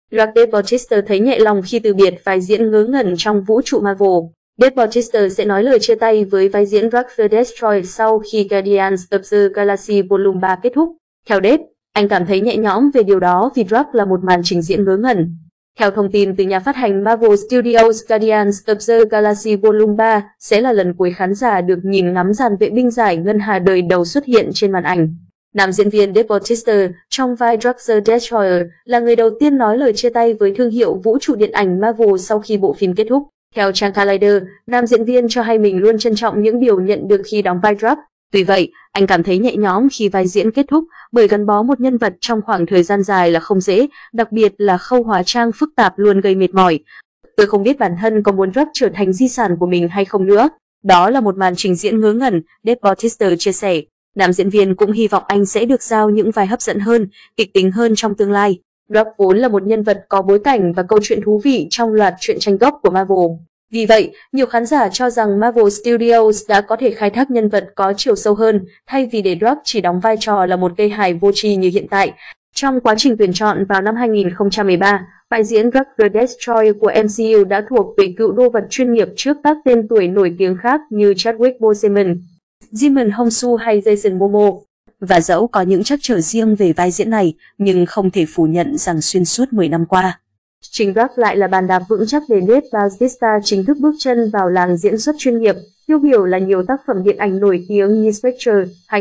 Dave Bautista thấy nhẹ lòng khi từ biệt vai diễn ngớ ngẩn trong vũ trụ Marvel. Dave Bautista sẽ nói lời chia tay với vai diễn Drax the Destroyer sau khi Guardians of the Galaxy Volume 3 kết thúc. Theo Dave, anh cảm thấy nhẹ nhõm về điều đó vì Drax là một màn trình diễn ngớ ngẩn. Theo thông tin từ nhà phát hành Marvel Studios, Guardians of the Galaxy Volume 3 sẽ là lần cuối khán giả được nhìn ngắm dàn vệ binh giải ngân hà đời đầu xuất hiện trên màn ảnh. Nam diễn viên Dave Bautista trong vai Drax the Destroyer là người đầu tiên nói lời chia tay với thương hiệu vũ trụ điện ảnh Marvel sau khi bộ phim kết thúc. Theo trang Collider, nam diễn viên cho hay mình luôn trân trọng những điều nhận được khi đóng vai Drax. Tuy vậy, anh cảm thấy nhẹ nhõm khi vai diễn kết thúc bởi gắn bó một nhân vật trong khoảng thời gian dài là không dễ, đặc biệt là khâu hóa trang phức tạp luôn gây mệt mỏi. Tôi không biết bản thân có muốn Drax trở thành di sản của mình hay không nữa. Đó là một màn trình diễn ngớ ngẩn, Dave Bautista chia sẻ. Nam diễn viên cũng hy vọng anh sẽ được giao những vai hấp dẫn hơn, kịch tính hơn trong tương lai. Drax vốn là một nhân vật có bối cảnh và câu chuyện thú vị trong loạt truyện tranh gốc của Marvel. Vì vậy, nhiều khán giả cho rằng Marvel Studios đã có thể khai thác nhân vật có chiều sâu hơn, thay vì để Drax chỉ đóng vai trò là một cây hài vô tri như hiện tại. Trong quá trình tuyển chọn vào năm 2013, vai diễn Drax the Destroyer của MCU đã thuộc về cựu đô vật chuyên nghiệp trước các tên tuổi nổi tiếng khác như Chadwick Boseman, Jimon Hongsu hay Jason Momoa. Và dẫu có những trắc trở riêng về vai diễn này, nhưng không thể phủ nhận rằng xuyên suốt 10 năm qua, chính Drax lại là bàn đạp vững chắc để Dave Bautista chính thức bước chân vào làng diễn xuất chuyên nghiệp, tiêu biểu là nhiều tác phẩm điện ảnh nổi tiếng như Spectre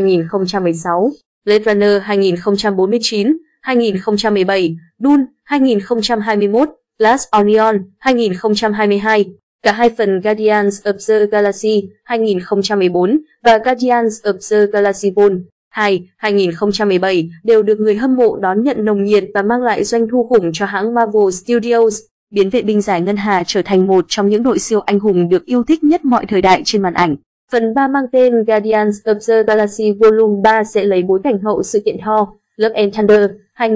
2016, Blade Runner 2049, 2017, Dune 2021, Glass Onion 2022, cả hai phần Guardians of the Galaxy 2014 và Guardians of the Galaxy Vol. 2, 2017 đều được người hâm mộ đón nhận nồng nhiệt và mang lại doanh thu khủng cho hãng Marvel Studios, biến vệ binh giải ngân hà trở thành một trong những đội siêu anh hùng được yêu thích nhất mọi thời đại trên màn ảnh. Phần 3 mang tên Guardians of the Galaxy Volume 3 sẽ lấy bối cảnh hậu sự kiện Thor, Love and Thunder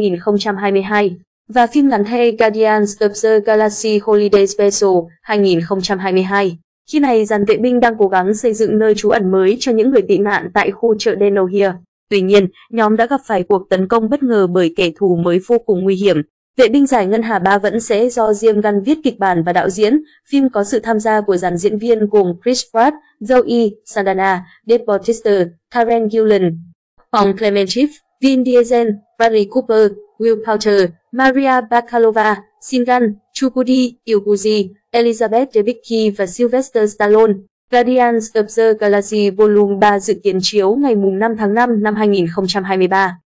2022 và phim ngắn thay Guardians of the Galaxy Holiday Special 2022. Khi này, dàn vệ binh đang cố gắng xây dựng nơi trú ẩn mới cho những người tị nạn tại khu chợ Denohir. Tuy nhiên, nhóm đã gặp phải cuộc tấn công bất ngờ bởi kẻ thù mới vô cùng nguy hiểm. Vệ binh giải ngân hà 3 vẫn sẽ do James Gunn viết kịch bản và đạo diễn. Phim có sự tham gia của dàn diễn viên gồm Chris Pratt, Zoe Saldana, Dave Bautista, Karen Gillan, Tom Clementif, Vin Diesel, Bradley Cooper, Will Poulter, Maria Bakalova, Singan, Chukudi Iwuji, Elizabeth Debicki và Sylvester Stallone. Guardians of the Galaxy Volume 3 dự kiến chiếu ngày 5 tháng 5 năm 2023.